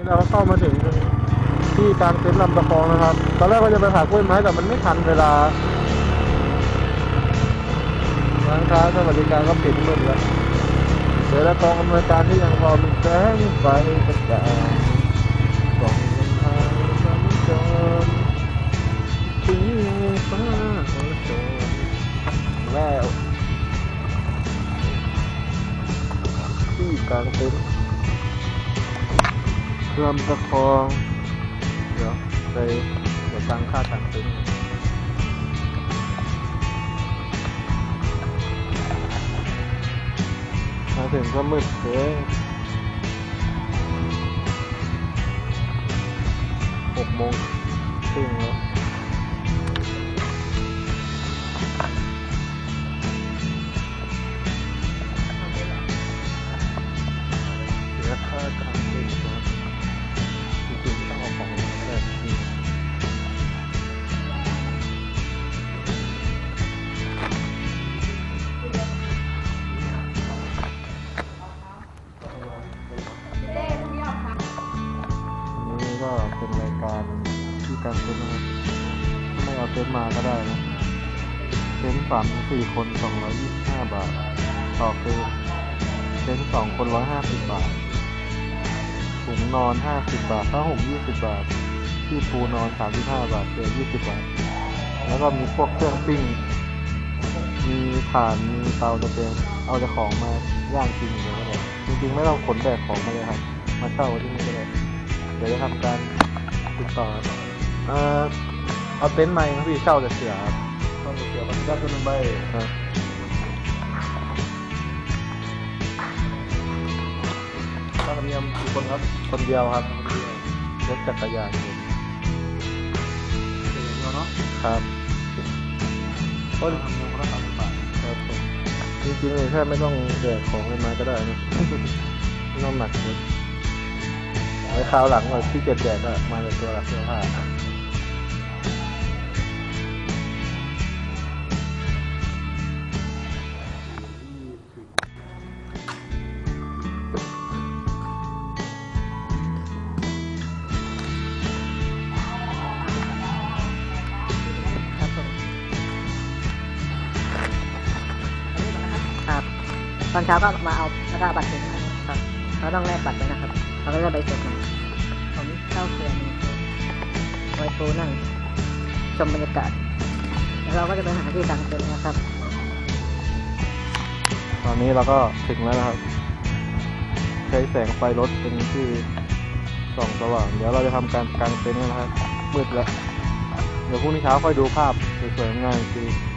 นี่เราก็เข้ามาถึงที่กลางเต็นท์ลำตะคองนะครับตอนแรกก็จะไปหากล้วยไม้แต่มันไม่ทันเวลาร้านค้าสวัสดิการก็ปิดหมดแล้วเดี๋ยวแล้วกองอำนวยการที่ยังพอมีแสงไฟกระจายส่องลำทางสัญจรถึงฟ้าโอโซนแล้วที่กลางเต็นท์ลำตะคองเดี๋ยวไปเดี๋ยวตังค่ากลางเต็นท์มาถึงก็มืดเลย6:30แล้วเสียค่ากลางเต็นท์ก่อนจริงๆต้องเอาของมาก็ได้นี่ก็เป็นรายการที่การเต็นท์นะครับไม่เอาเต็นท์มาก็ได้นะเต็นท์3-4 คน225 บาทต่อคืนเต็นท์2 คน150 บาทถุงนอน50 บาทผ้าห่ม20 บาทที่ปูนอน35 บาทเสือ20 บาทแล้วก็มีพวกเครื่องปิ้งมีถ่านมีเตาตะเกียงเอาแต่ของมาย่างกินเลยก็ได้จริงๆไม่ต้องขนแบกของมาเลยครับมาเช่าที่นี่ก็ได้เดี๋ยวจะทำการติดต่อเอาเต็นท์มาครับพี่เช่าแต่เสือครับเช่าแต่เสือมันก็เป็นใบครับค่าธรรมเนียมกี่คนครับคนเดียวครับรถจักรยานยนต์เนาะครับก็ทำเงินคนละ30 บาทครับผมจริงๆเลยแค่ไม่ต้องแบกของอะไรมาก็ได้นะไม่ต้องหนักเลยไว้คราวหลังเราที่เก็บแบกก็มาในตัวเสื้อผ้าครับตอนเช้าก็มาเอาแล้วก็บัตรเสร็จครับเราต้องแลกบัตรเลยนะครับเราก็จะใบเสร็จมาผมเข้าเขื่อนไว้ปูนั่งชมบรรยากาศแล้วเราก็จะไปหาที่กลางเต็นท์นะครับตอนนี้เราก็ถึงแล้วนะครับใช้แสงไฟรถเป็นที่ส่องสว่างเดี๋ยวเราจะทำการกางเต็นท์นะครับมืดแล้วเดี๋ยวพรุ่งนี้เช้าค่อยดูภาพสวยๆงามๆอีกที